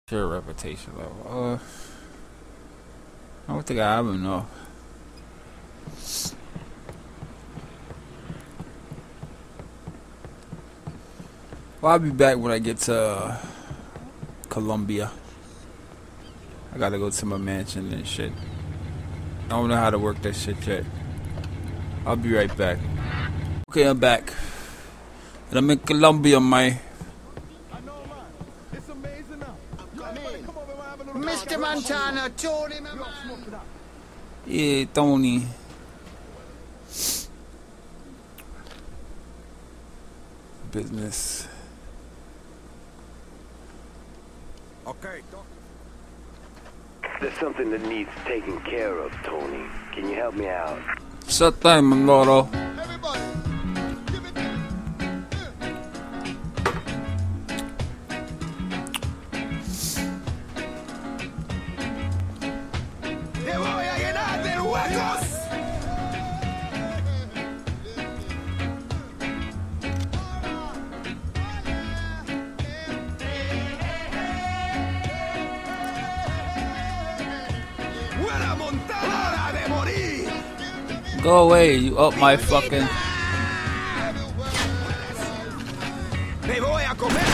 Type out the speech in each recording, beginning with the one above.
Sure, reputation level. I don't think I have enough. Well, I'll be back when I get to Colombia. I gotta go to my mansion and shit. I don't know how to work that shit yet. I'll be right back. Okay, I'm back. And I'm in Colombia, man. Mr. Montana, Tony, my man. Yeah, Tony. Business. Okay. There's something that needs taken care of, Tony. Can you help me out? Shut time, Manolo. Everybody, give it. ¡Te voy a llenar de huecos! ¡Buena montada de morir! Go away, you up my fucking... ¡Me voy a comer!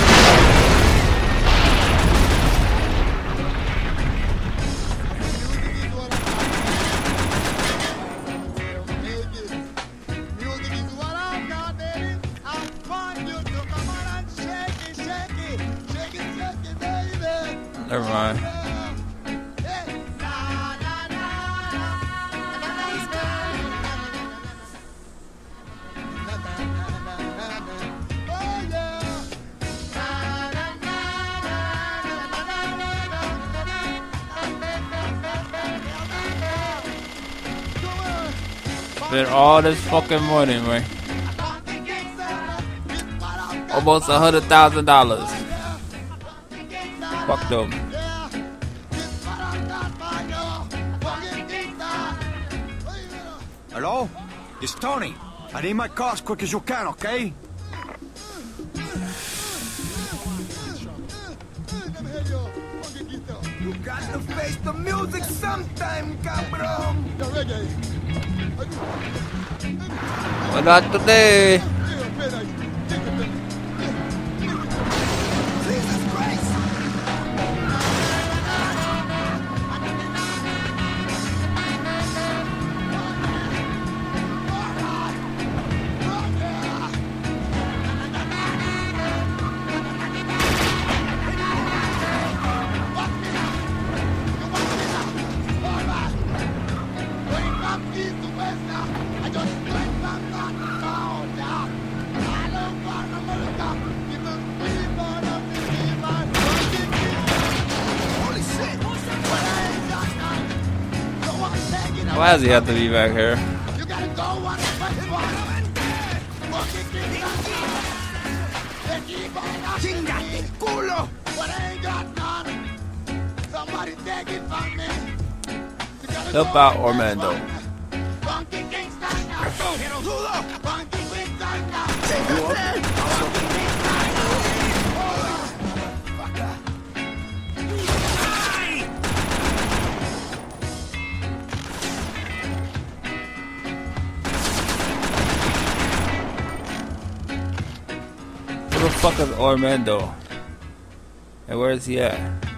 Music is what I've got, baby. I want you to come on and shake it, shake it, shake it, shake it, baby. Never mind. Spent all this fucking money, man. Almost $100,000. Fuck them. Hello? It's Tony. I need my car as quick as you can, okay? You got to face the music sometime, cabrón. Well, not today. Jesus Christ! Why does he have to be back here? You gotta go one first one. ¡Chingate el culo! But I ain't got none. Somebody take it from me. You gotta Help go out one Orlando. first one. Funky Kingston now. Funky Kingston now. Who the fuck is Orlando? And where is he at?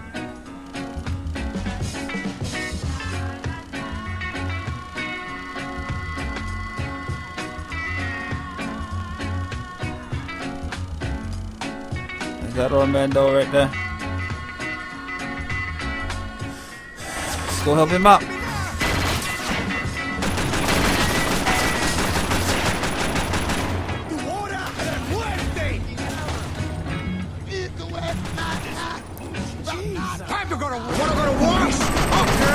Is that Orlando right there? Let's go help him out. Time to go to... Wanna go to war? Okay!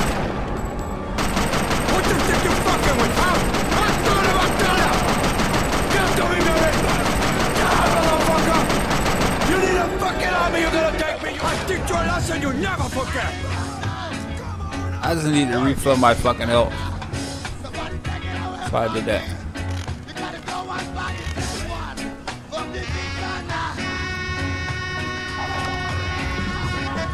What do you think you're fucking with, huh? Bacana! Get to me, baby! Yeah, motherfucker! You need a fucking army, you're gonna take me! I teach you a lesson you never forget! I just need to refill my fucking health. So I did that. You gotta go one first one. Funky Kingston now.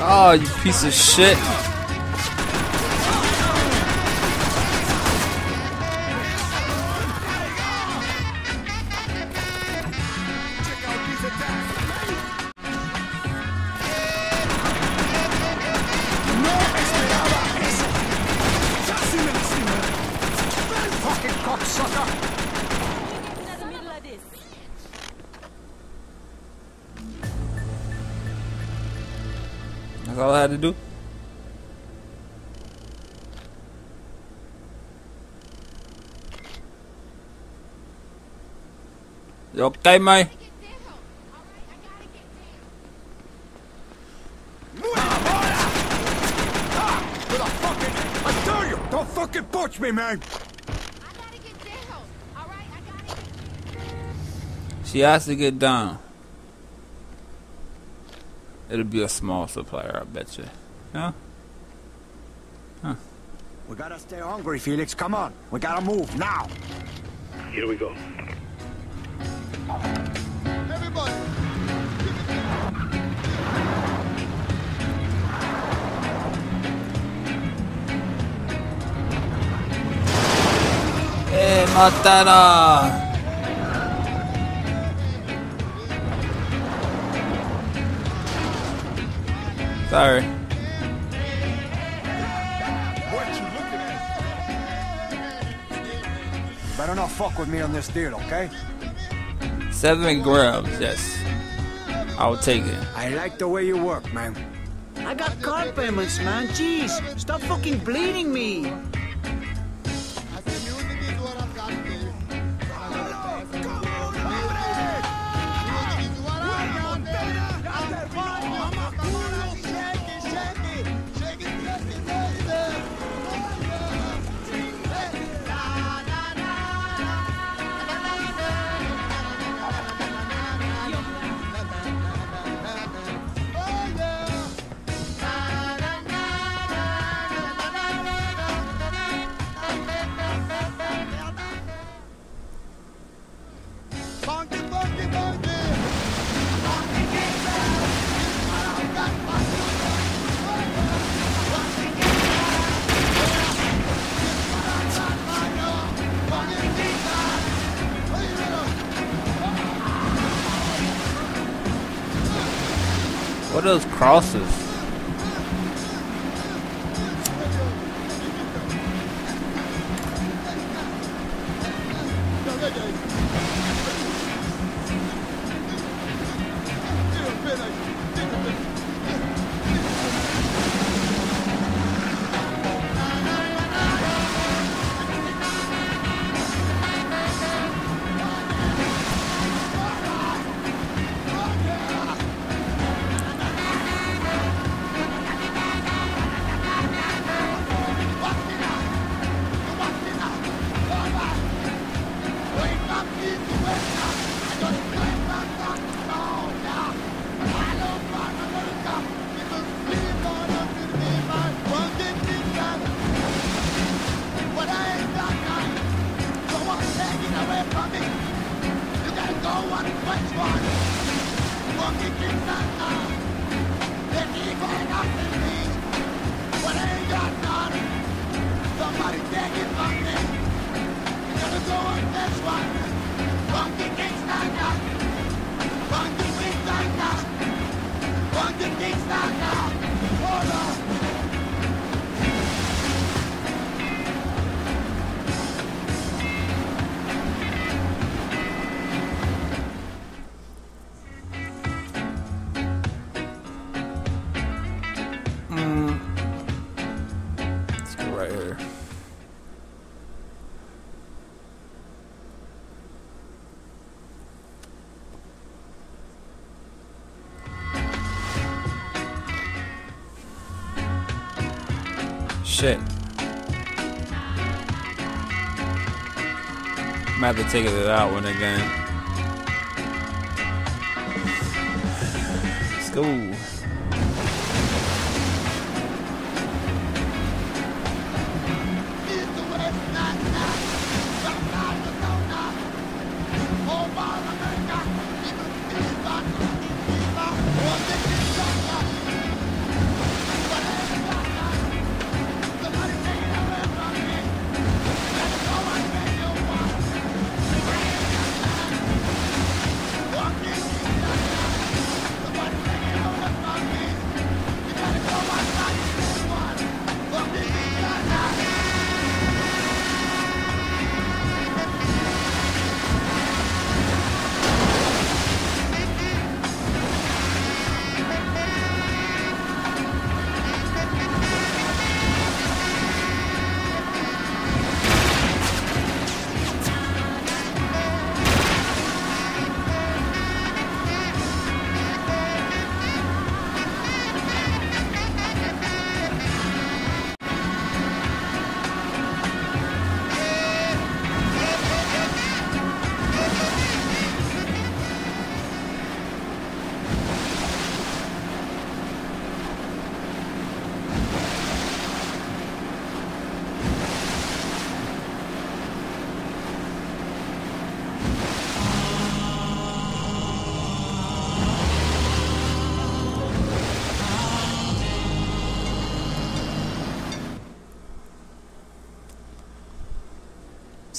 Oh, you piece of shit. That's all I had to do. You okay, man? I tell you, don't fucking push me, man. She has to get down. It'll be a small supplier, I bet you. Yeah? Huh. We gotta stay hungry, Felix. Come on. We gotta move now. Here we go. Everybody. Hey, Matana! Sorry. What you looking at? You better not fuck with me on this deal, okay? 7 grams, yes. I'll take it. I like the way you work, man. I got car payments, man. Jeez, stop fucking bleeding me. I said, music is what I've got to do. Music is what I've got to do. I'm fine, mama. Come on, shake it, shake it. Shake it, shake it, baby. Funky, funky, funky. What are those crosses? Somebody take it from me. Gotta go on this one. Funky Kickstarter. Funky Kickstarter. Funky Kickstarter. Hold on. Let's go right here. Shit. I'm gonna have to take it to that one again. Let's go.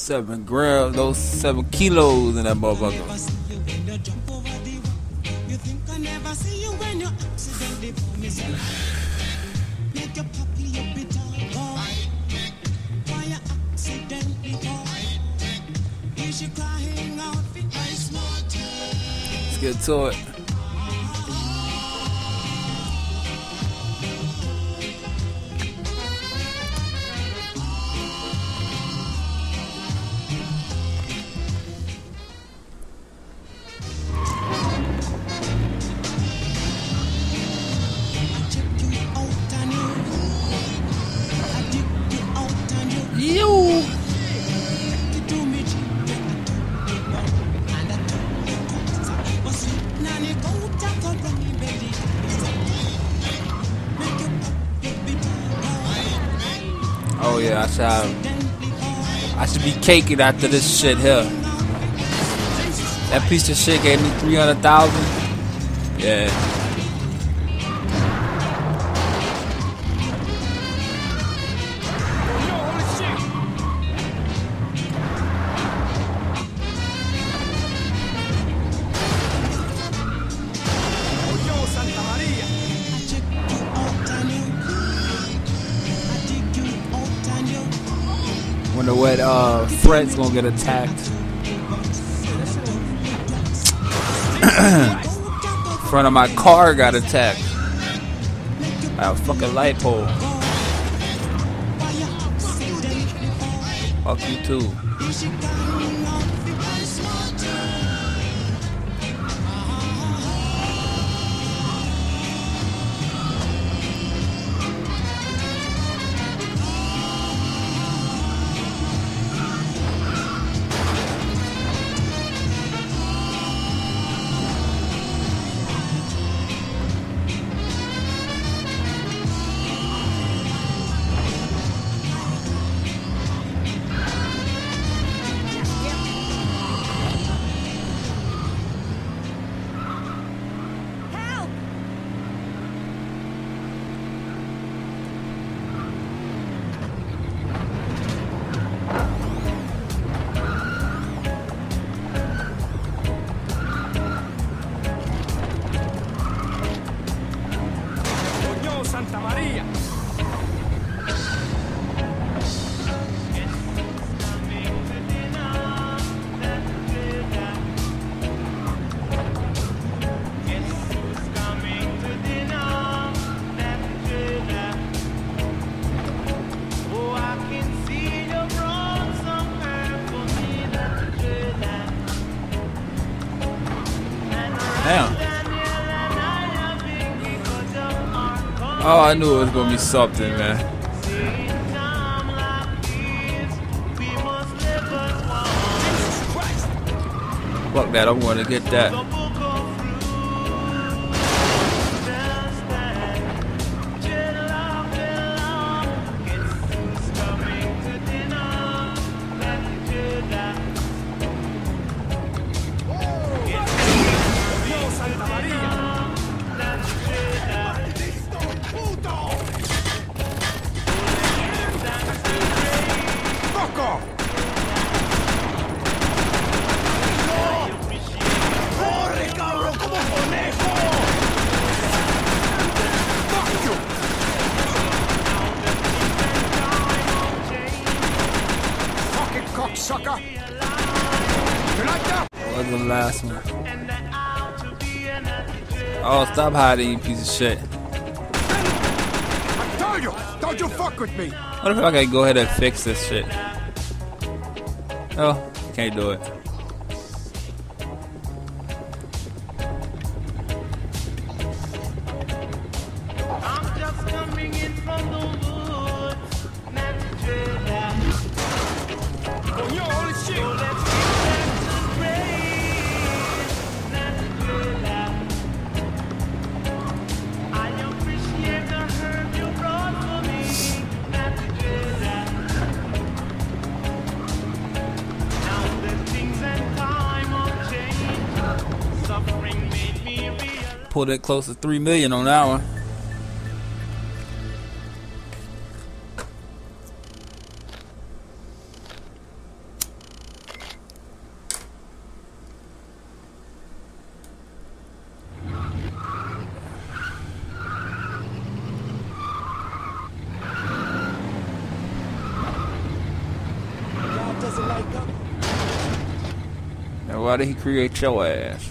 7 grams, those 7 kilos in that motherfucker. Let's get to it. Oh yeah, I should be caking after this shit here. That piece of shit gave me 300,000. Yeah. Wonder what Fred's gonna get attacked. Front of my car got attacked by a fucking light pole. Fuck you too. Santa Maria. Damn. Oh, I knew it was gonna be something, man. Fuck that, I'm gonna get that. Sucker! You like that? What's the last one? Oh, stop hiding, you piece of shit. I told you! Don't you fuck with me! What if I can go ahead and fix this shit? Oh, can't do it. I'm just coming in from the woods. Oh, yo, holy shit! So let's get back to grace. I appreciate the herb you brought for me. Now that things and time have changed, suffering made me realize. Pulled it close to 3 million on that one. Why did he create your ass?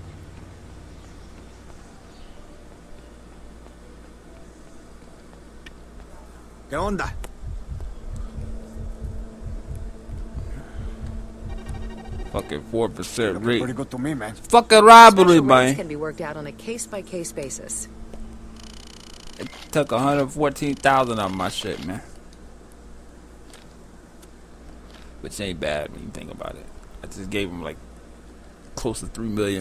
¿Qué onda? Fucking 4% Pretty rate. good to me, man. Fucking robbery, Special rates man. can be worked out on a case-by-case basis. It took 114,000 off my shit, man. Which ain't bad when you think about it. I just gave him like close to 3 million.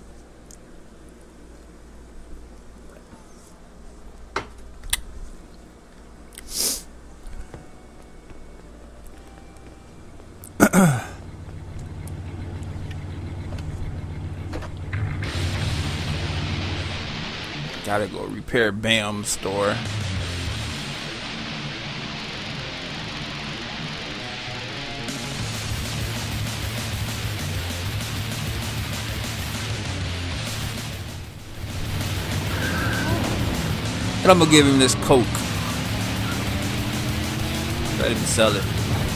Gotta go repair Bam's store. And I'm gonna give him this Coke. Let him sell it.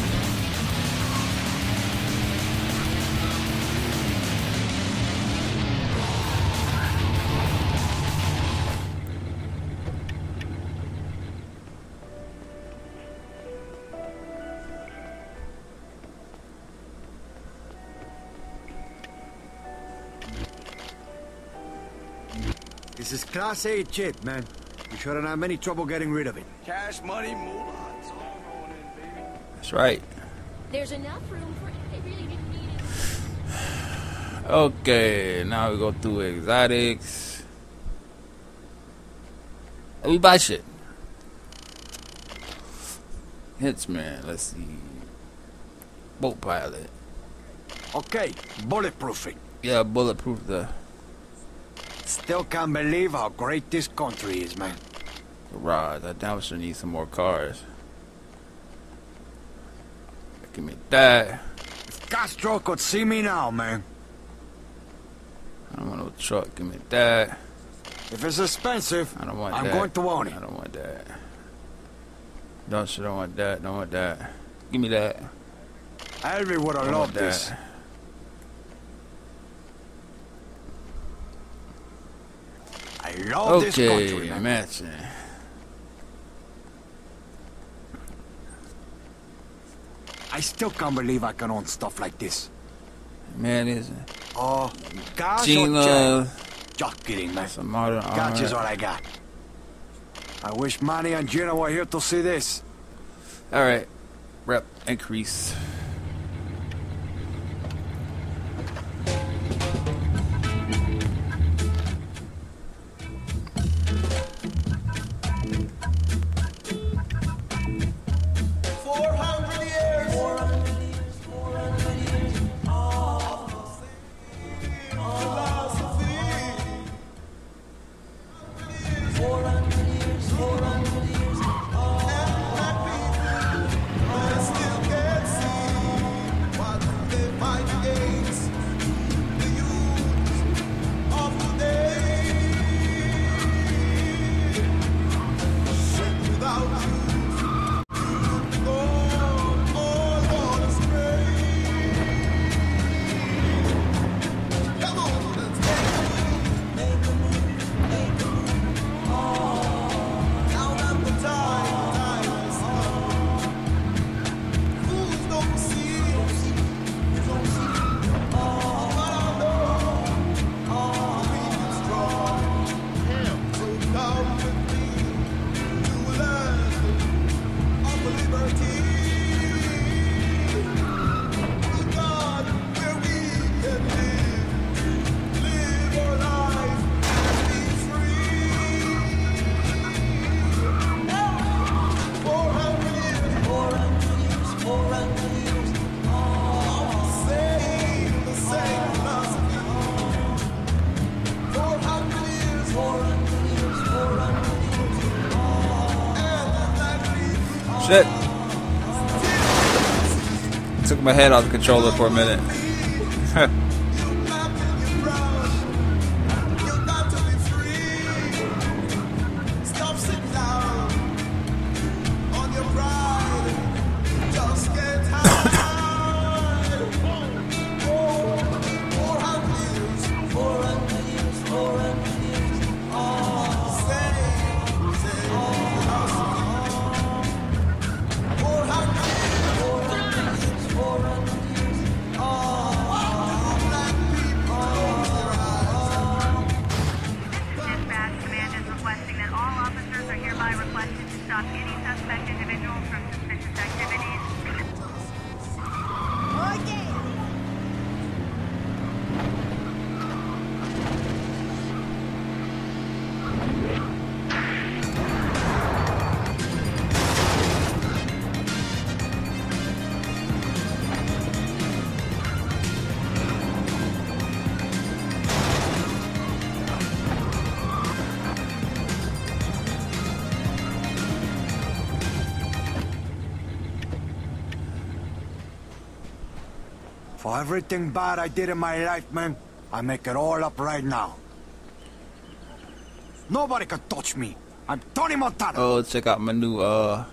This is Class A shit, man. You shouldn't have any trouble getting rid of it. Cash money, moolah, it's all going in, baby. That's right. There's enough room for it. They really didn't need it. Okay, now we go through exotics. We buy shit. Hits, man. Let's see. Boat pilot. Okay, bulletproofing. Yeah, bulletproof the Still can't believe how great this country is, man. garage. I doubt we need some more cars. Give me that. If Castro could see me now, man. I don't want no truck. Give me that. If it's expensive, I don't want I'm that. going to own it. I don't want that. Don't want that. Don't want that. Give me that. Elvi would have Don't want loved this. that. I love this country, Okay, man. matching. I still can't believe I can own stuff like this. Man, is Oh, cash or Gina. check? Just kidding, man. Some modern Cash is armor. all I got. I wish Manny and Gina were here to see this. Alright. Rep increase. Shit. Took my head off the controller for a minute. stop any suspect individuals from suspicious activities. Okay. For everything bad I did in my life, man, I make it all up right now. Nobody can touch me. I'm Tony Montana. Oh, check out my new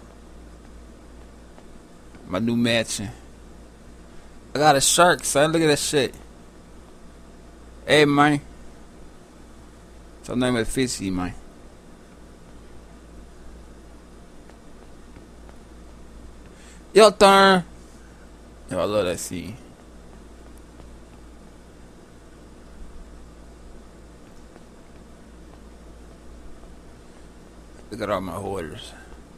mansion. I got a shark, son. Look at that shit. Hey, man. So name is Fishy, man. Your turn. Yo, I love that scene. Look at all my hoarders.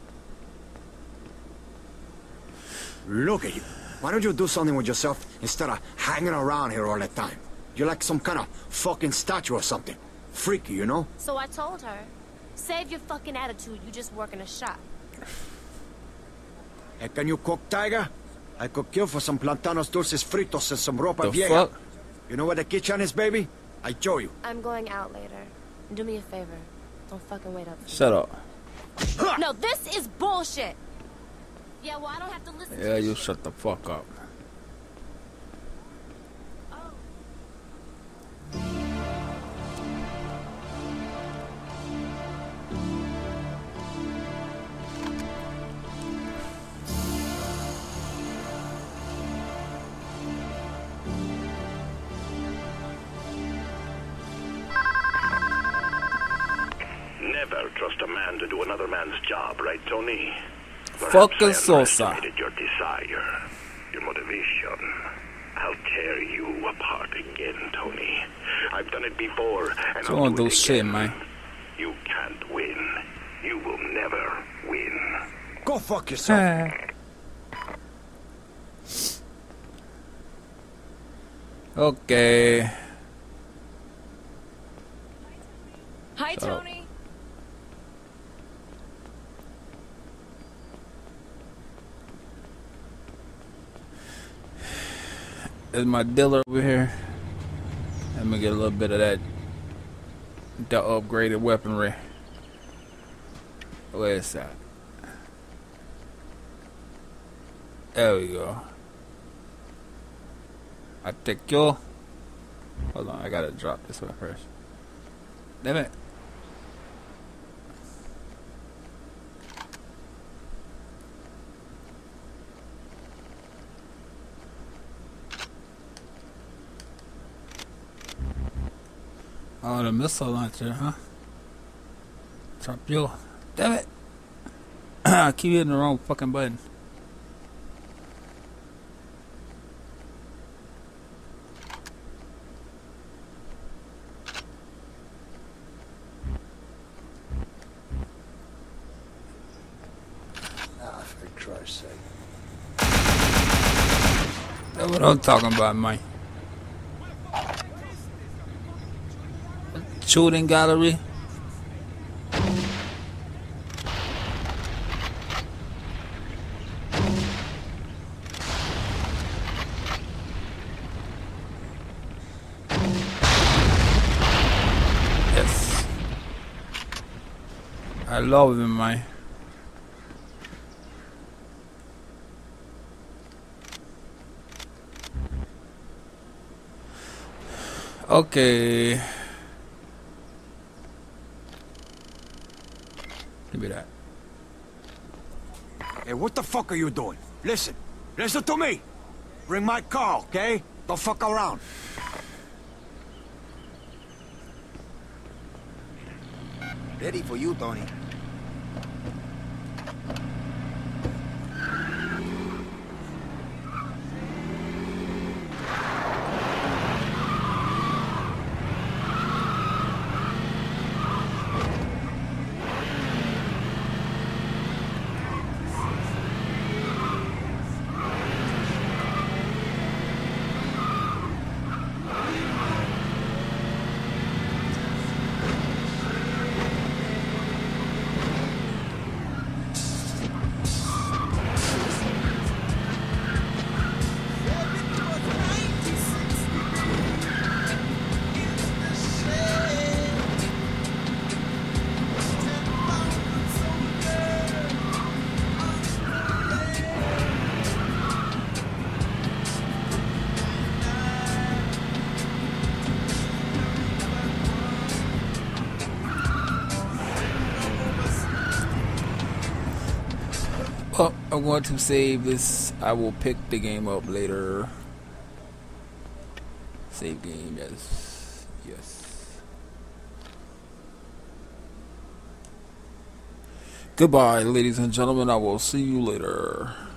Look at you. Why don't you do something with yourself instead of hanging around here all the time? You're like some kind of fucking statue or something. Freaky, you know? So I told her, save your fucking attitude, you just work in a shop. Hey, can you cook, Tiger? I could kill for some plantanos dulces fritos and some ropa The vieja. fuck? You know where the kitchen is, baby? I show you. I'm going out later. Do me a favor. Don't fucking wait up for Shut up. me. No, this is bullshit! Yeah, well, I don't have to listen to Yeah, this you shit. shut the fuck up. Never trust a man to do another man's job, right, Tony? Fucking Sosa. Underestimated your desire, your motivation. I'll tear you apart again, Tony. I've done it before, and So I'll on do it those shit, again. man. You can't win. You will never win. Go fuck yourself. Okay. Hi, Shut up. Tony. There's my dealer over here. Let me get a little bit of that. The upgraded weaponry. Where is that? There we go. I take you. Hold on, I gotta drop this one first. Damn it. Oh, the missile launcher, huh? Drop you. Damn it. I keep hitting the wrong fucking button. Ah, for Christ's sake. That's what I'm talking about, man. Shooting gallery. Yes. I love him, man. Okay. Give me that. Hey, what the fuck are you doing? Listen. Listen to me. Bring my car, okay? Don't fuck around. Ready for you, Tony. Well, I'm going to save this. I will pick the game up later. Save game, yes. Yes. Goodbye, ladies and gentlemen. I will see you later.